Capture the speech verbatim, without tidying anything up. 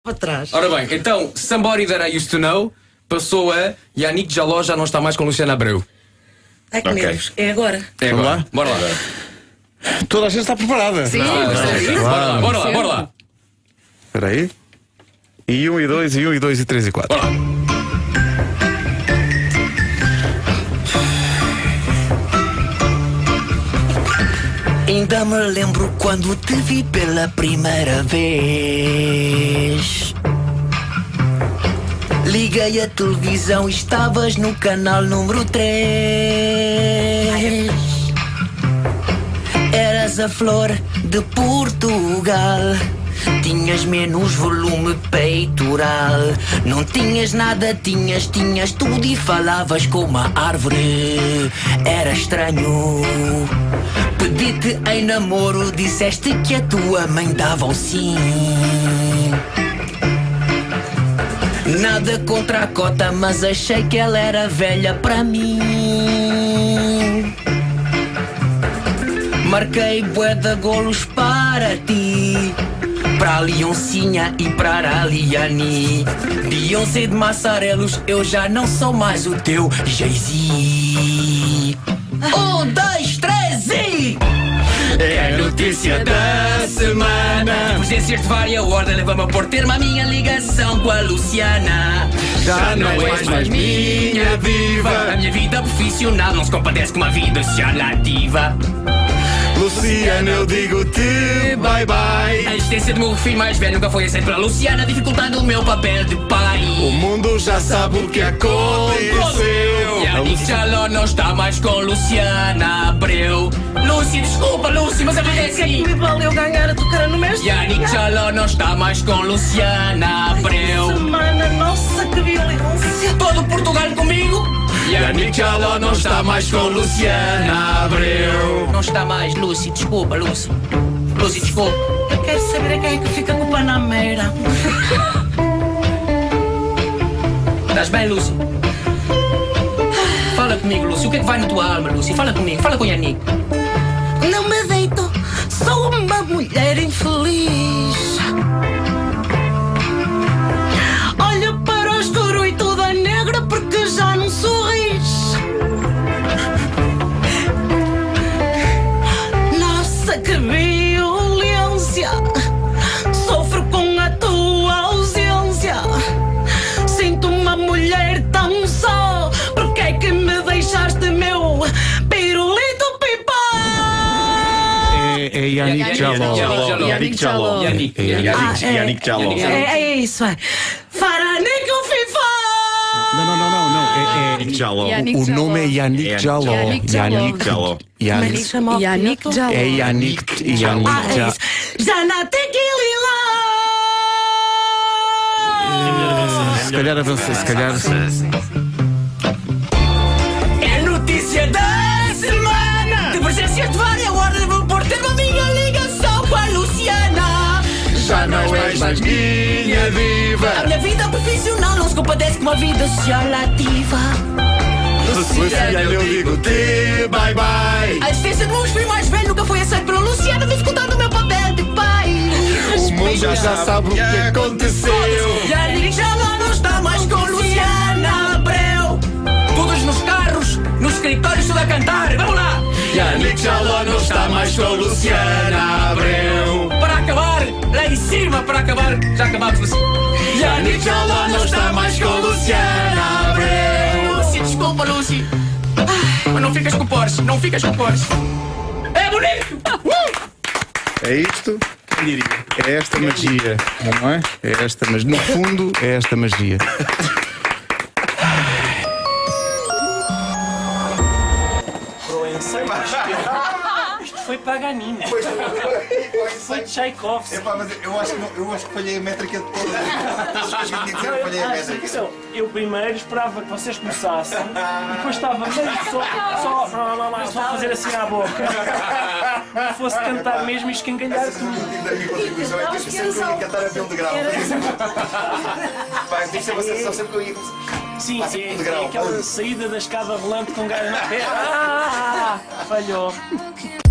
para trás. Ora bem, então, Somebody That I Used To Know passou a Yannick Jaló já não está mais com Luciana Abreu. Ai que nervos. É agora. É Vamos agora. lá? Bora lá. Toda a gente está preparada. Sim, Ah, sim, sim. Bora lá, bora lá, bora lá. Espera aí. E um, e dois, e um, e dois, e três, e quatro. Bora lá. Ainda me lembro quando te vi pela primeira vez. Liguei a televisão e estavas no canal número três. Eras a flor de Portugal. Tinhas menos volume peitoral. Não tinhas nada, tinhas, tinhas tudo e falavas como uma árvore. Era estranho. Pedi-te em namoro, disseste que a tua mãe dava um sim. Nada contra a cota, mas achei que ela era velha para mim. Marquei bué de golos para ti, para a Leoncinha e para a Liani. Beyoncé de Massarelos, eu já não sou mais o teu Jay-Z. Um, dois, três e... É a notícia da semana. Divergências de várias ordens leva-me a pôr termo à minha ligação com a Luciana. Já não és mais minha diva. A minha vida profissional não se compadece com uma vida social ativa. Luciana, eu digo-te bye bye. A existência do meu filho mais velho nunca foi aceita pela Luciana, dificultando o meu papel de pai. O mundo já sabe o que aconteceu. Yannick Jaló não está mais com Luciana Abreu. Lucy, desculpa, Lucy, mas a vida é assim. Me valeu ganhar a tua cara no mês. Yannick Jaló não está mais com Luciana Abreu. Semana, nossa, que violência. Todo Portugal comigo. Yannick Jaló não está mais com Luciana Abreu. Não está mais, Lucy, desculpa, Lucy. Lucy, desculpa. Eu quero saber quem é que fica com o Panamera. Estás bem, Lucy? Fala comigo, Lucy. O que é que vai na tua alma, Lucy? Fala comigo, fala com o Yannick. Não me deito, sou uma mulher infeliz. Olho para o escuro e tudo é negro porque já não sorris. Nossa, que violência. Sofro com a tua ausência. Sinto uma mulher tão só. Porque é que me deixaste meu pirulito pipa? É, é Yannick Jaló. Yannick Jaló. É Yannick Yannick Jaló. É, é isso, é. Faranico Fifa! Não, não, não, não, não. É, é... Jaló. O nome é Yannick Jaló. Yannick Jaló. Jaló. Yannick chamou Yannick Jaló. É Yannick Yannick Ah, é Jaló. isso. Janate Guilila! Se calhar avança, se calhar. É notícia da semana. Divergências de várias ordens vão pôr termo à minha ligação com a Luciana. Já não és mais minha A diva. minha vida profissional não se compadece com uma vida social ativa. Luciana, eu digo-te bye bye. A existência do meu filho mais velho nunca foi aceita pela Luciana, dificultando o meu papel de pai. O mundo já sabe o que aconteceu. Yannick Jaló não está mais com Luciana Abreu. Todos nos carros, nos escritórios, tudo a cantar. Vamos lá! Yannick Jaló não está mais com Luciana Abreu. Para acabar, lá em cima, para acabar. Já acabámos, Lucy. Yannick Jaló não está mais com Luciana Abreu. Lucy, desculpa, Lucy. Mas não ficas com o Porsche, não ficas com o Porsche. É bonito! É isto? É esta magia, não é? É esta, mas no fundo é esta magia. Isto foi Paganini. Foi Tchaikovsky. Epá, mas eu acho, que não, eu acho que falhei a métrica de todas as coisas que eu tinha que dizer, eu falhei a métrica. Atenção, eu primeiro esperava que vocês começassem e depois estava meio só, só, não, não, não, só fazer assim à boca. Se fosse cantar mesmo e escangalhar Essa tudo. da minha contribuição é que eu sempre que eu ia cantar a pelo de grau. Pá, tem que ser uma sensação sempre que eu ia começar. Sim, Passa é, por degrau. é aquela saída da escada rolante com um gajo na pé. Ah, falhou.